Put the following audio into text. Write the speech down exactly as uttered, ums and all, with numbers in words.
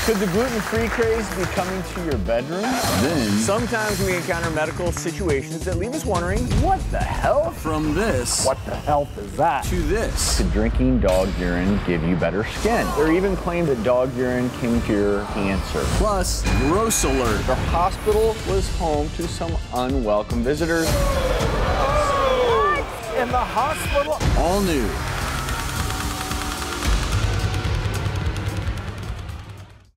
Could the gluten-free craze be coming to your bedroom? Then, sometimes we encounter medical situations that leave us wondering, what the hell? From this, what the health is that? To this. Could drinking dog urine give you better skin? There are even claims that dog urine can cure cancer. Plus, gross alert. The hospital was home to some unwelcome visitors. Oh! In the hospital? All new.